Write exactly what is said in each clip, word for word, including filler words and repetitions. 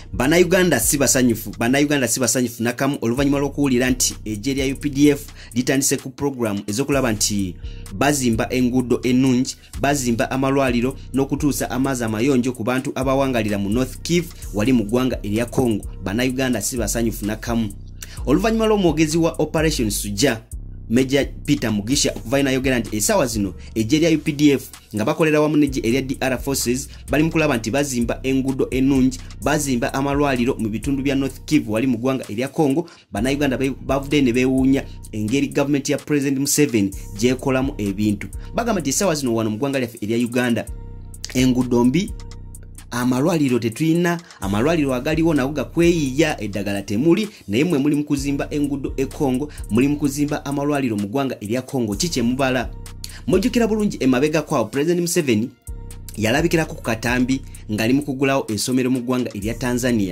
Bana Uganda sibasanyufu bana Uganda sibasanyufu nakamu oluvanyuma lw'okuwulira nti eggye lya U P D F litandise ku program ezokulaba nti bazimba enguudo ennungi, bazimba amalwaliro n'okutuusa amazzi amayonjo ku bantu abawangalira mu North Kivu wali mu ggwanga erya Congo. Bana Uganda sibasanyufu nakamu. Oluvanyuma lw'omwogezi wa Operation Suja Major Peter Mugisha okuvaina yogera nti esawa zino eggye lya U P D F nga bakolera wamu n'eggye erya D R Forces bali mu kulaba nti bazimba enguudo ennungi, bazimba amalwaliro mu bitundu bya North Kivu wali mu ggwanga erya Congo. Bana Uganda bavudde ne beewuunya engeri government ya President Museveni gyekolamu ebintu. Bagamba nti esawa zino wano mu ggwanga lyaffe erya Uganda enguudo mbi, amalwaliro tetulina, amalwaliro agaliwo nago gakweyiya, eddagala temuli, naye mwe muli mu kuzimba enguudo e Congo, muli mu kuzimba amalwaliro mu ggwanga erya Congo. Kiki mubala? Mujjukira bulungi emabega kwawo President Museveni yalabikirako ku katambi ng'ali mu kugulawo essomero mu ggwanga erya Tanzania.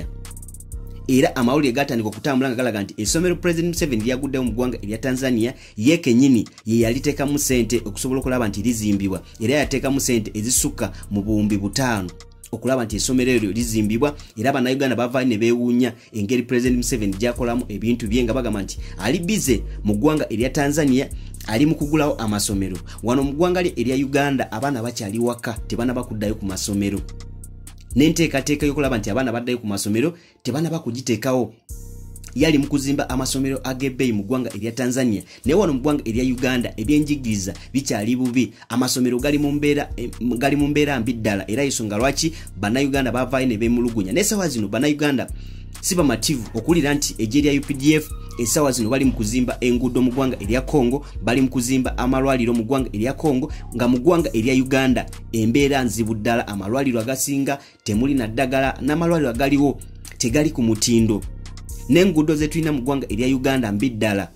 Era amawulire gatandika okutambula nga galaga nti essomero President Museveni lyaguddewo mu ggwanga erya Tanzania ye kennyini ye yaliteekamu ssente okusobola okulaba nti lizimbibwa, era yateekamu ssente ezisukka mu buwumbi butaano okulaba nti essomero eryo lizimbibwa. Era bana Uganda bava ne beewuunya engeri President Museveni gyakolamu ebintu bye nga bagamba nti ali bize mu ggwanga erya Tanzania ali mu kugulawo amasomero. Wano mu ggwanga erya Uganda abaana bakyali waka tebana bakuddayo ku masomero, n'enteekateeka y'okulaba nti abaana baddayo ku masomero tebana bakugiteekawo. Yali mu kuzimba amasomero ag'ebbeeyi mu ggwanga erya Tanzania, naye wano mu ggwanga erya Uganda ebyenjigiriza bikyali bubi, amasomero gali mu mbeera gali mu mbeera mbi ddala. Era ensonga lwaki bana Uganda bavaayo ne beemulugunya. N'essawa zino bana Uganda si bamativu okuwulira nti eggye lya U P D F essawa zino bali mu kuzimba enguudo mu ggwanga erya Congo, bali mu kuzimba amalwaliro mu ggwanga erya Congo, nga mu ggwanga erya Uganda embeera nzibu ddala. Amalwaliro agasinga temuli na ddagala, n'amalwaliro agaliwo tegali ku mutindo, n'enguudo ze tulina mu ggwanga erya Uganda mbi ddala.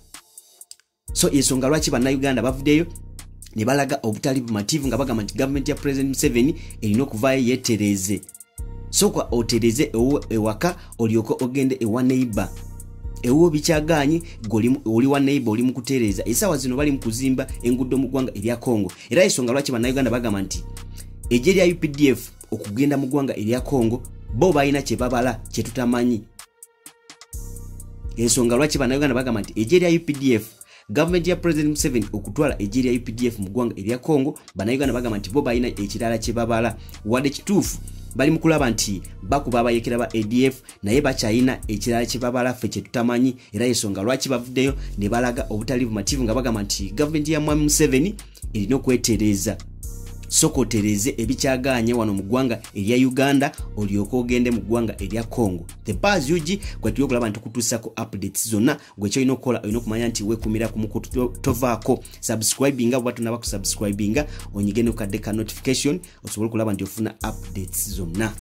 So ensonga lwaki bana Uganda bavuddeyo ne balaga obutali bumativu nga bagamba nti government ya President Museveni erina okuvaayo yeetereze. Sokwa otereze ewo ewaka olyoko ogende ewa neighbor. Ewo bikyaganye goli oli wa neighbor oli mu kutereza. Esawa zino bali mu kuzimba enguudo mu ggwanga erya Congo. Era ensonga lwaki bana Uganda bagamba nti eggye lya U P D F okugenda mu ggwanga erya Congo bo balina kye babala kye tutamanyi. Ensonga lwaki bana Uganda bagamba nti eggye lya U P D F government ya President Museveni okutwala eggye lya U P D F mu ggwanga erya Congo, bana Uganda bagamba nti bo balina ekirala kye babala. Wadde kituufu bali mu kulaba nti bakuba abayekera ba A D F naye bakyayina ekirala kye babala ffe kye tutamanyi. Era ensonga lwaki bavuddeyo ne balaga obutali bumativu nga bagamba nti government ya Mwami Museveni erina okwetereza. Sokotereze ebikyaganye wano mu ggwanga erya Uganda olyoka ogende mu ggwanga erya Congo. The Buzz U G gwe tuyo kulaba nti kutuusako updates zonna gwe kyolina okukola olina okumanya nti weekumira ku mukutu tovaako subscribinga bwe batonaba ku subscribinga onyige ne ku kadde ka notification osobola okulaba nti ofuna updates zonna.